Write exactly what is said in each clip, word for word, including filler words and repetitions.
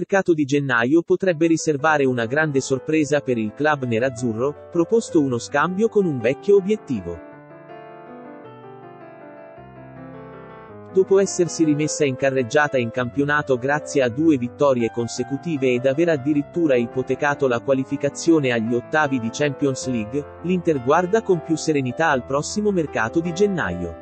mercato di gennaio potrebbe riservare una grande sorpresa per il club nerazzurro, proposto uno scambio con un vecchio obiettivo. Dopo essersi rimessa in carreggiata in campionato grazie a due vittorie consecutive ed aver addirittura ipotecato la qualificazione agli ottavi di Champions League, l'Inter guarda con più serenità al prossimo mercato di gennaio.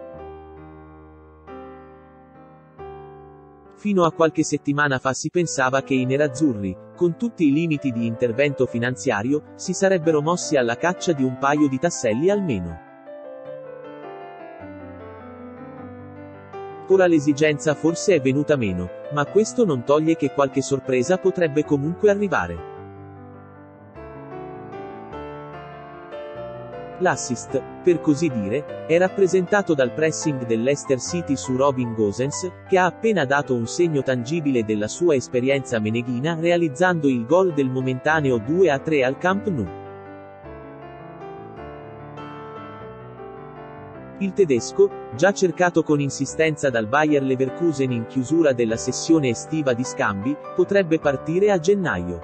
Fino a qualche settimana fa si pensava che i nerazzurri, con tutti i limiti di intervento finanziario, si sarebbero mossi alla caccia di un paio di tasselli almeno. Ora l'esigenza forse è venuta meno, ma questo non toglie che qualche sorpresa potrebbe comunque arrivare. L'assist, per così dire, è rappresentato dal pressing del Leicester City su Robin Gosens, che ha appena dato un segno tangibile della sua esperienza meneghina realizzando il gol del momentaneo due a tre al Camp Nou. Il tedesco, già cercato con insistenza dal Bayer Leverkusen in chiusura della sessione estiva di scambi, potrebbe partire a gennaio.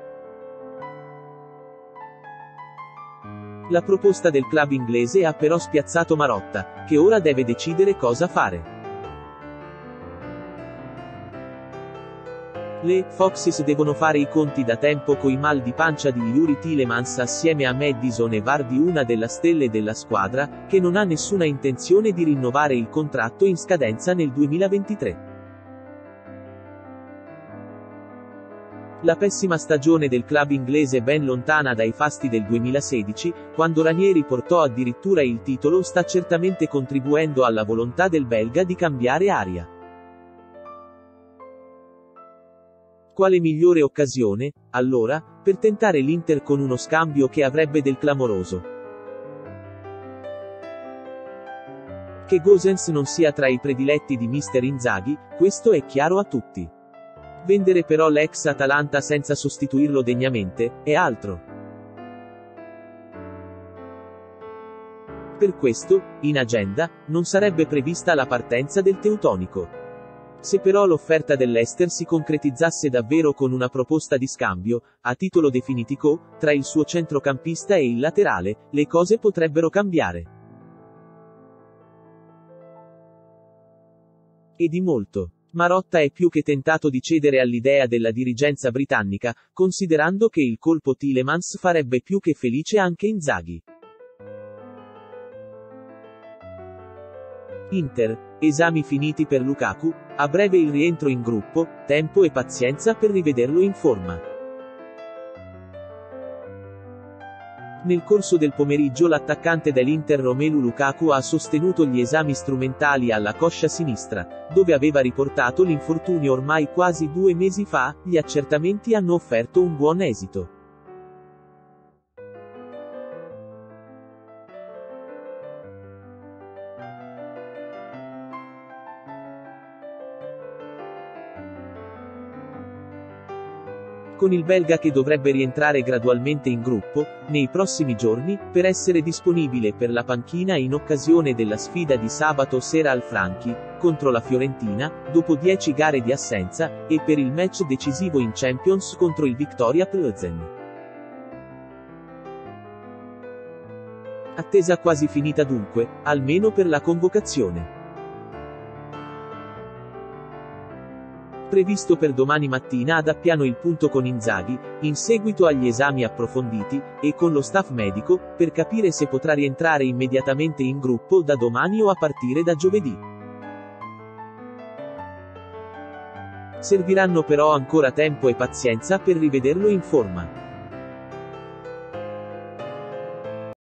La proposta del club inglese ha però spiazzato Marotta, che ora deve decidere cosa fare. Le Foxes devono fare i conti da tempo coi mal di pancia di Youri Tielemans assieme a Maddison e Vardy, una delle stelle della squadra, che non ha nessuna intenzione di rinnovare il contratto in scadenza nel duemilaventitré. La pessima stagione del club inglese, ben lontana dai fasti del duemilasedici, quando Ranieri portò addirittura il titolo, sta certamente contribuendo alla volontà del belga di cambiare aria. Quale migliore occasione, allora, per tentare l'Inter con uno scambio che avrebbe del clamoroso? Che Gosens non sia tra i prediletti di mister Inzaghi, questo è chiaro a tutti. Vendere però l'ex Atalanta senza sostituirlo degnamente, è altro. Per questo, in agenda, non sarebbe prevista la partenza del teutonico. Se però l'offerta dell'Leicester si concretizzasse davvero con una proposta di scambio, a titolo definitivo, tra il suo centrocampista e il laterale, le cose potrebbero cambiare. E di molto. Marotta è più che tentato di cedere all'idea della dirigenza britannica, considerando che il colpo Tielemans farebbe più che felice anche Inzaghi. Inter, esami finiti per Lukaku, a breve il rientro in gruppo, tempo e pazienza per rivederlo in forma. Nel corso del pomeriggio l'attaccante dell'Inter Romelu Lukaku ha sostenuto gli esami strumentali alla coscia sinistra, dove aveva riportato l'infortunio ormai quasi due mesi fa. Gli accertamenti hanno offerto un buon esito. Con il belga che dovrebbe rientrare gradualmente in gruppo, nei prossimi giorni, per essere disponibile per la panchina in occasione della sfida di sabato sera al Franchi, contro la Fiorentina, dopo dieci gare di assenza, e per il match decisivo in Champions contro il Viktoria Plzen. Attesa quasi finita dunque, almeno per la convocazione. Previsto per domani mattina ad Appiano il punto con Inzaghi, in seguito agli esami approfonditi, e con lo staff medico, per capire se potrà rientrare immediatamente in gruppo da domani o a partire da giovedì. Serviranno però ancora tempo e pazienza per rivederlo in forma.